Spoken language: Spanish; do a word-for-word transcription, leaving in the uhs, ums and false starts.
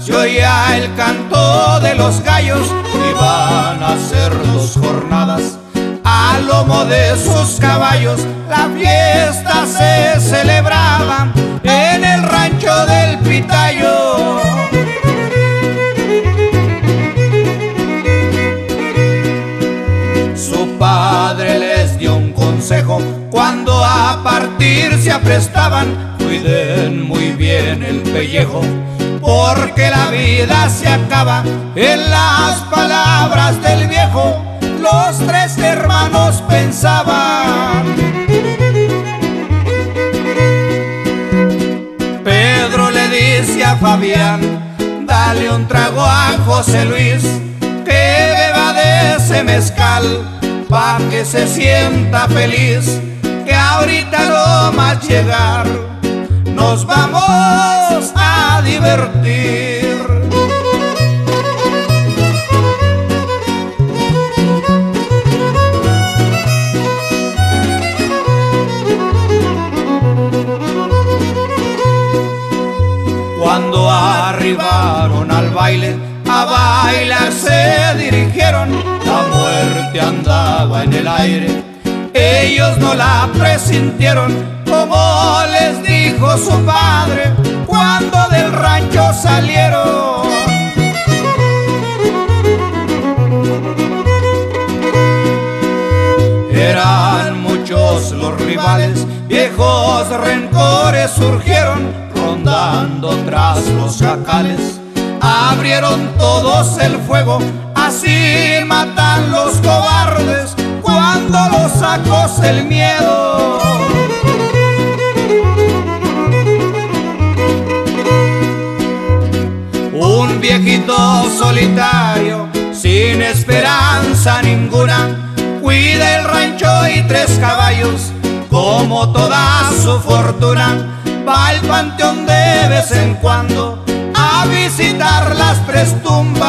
se oía el canto de los gallos. Iban a hacer dos jornadas a lomo de sus caballos. La fiesta se celebraba en el rancho del Pitayo. Su padre les dio un consejo cuando a partir se aprestaban: cuiden muy bien el pellejo, porque la vida se acaba. En las palabras del viejo, los tres hermanos pensaban. Pedro le dice a Fabián: dale un trago a José Luis, que beba de ese mezcal, pa' que se sienta feliz, que ahorita lo más llegar nos vamos a divertir. Cuando arribaron al baile, a bailar se dirigieron. La muerte andaba en el aire, ellos no la presintieron, como les dijo su padre cuando del rancho salieron. Eran muchos los rivales, viejos rencores surgieron, rondando tras los jacales. Abrieron todos el fuego, así matan los cobardes cuando los sacos el miedo. Un viejito solitario, sin esperanza ninguna, cuida el rancho y tres caballos, como toda su fortuna. Va al panteón de vez en cuando a visitar las tres tumbas.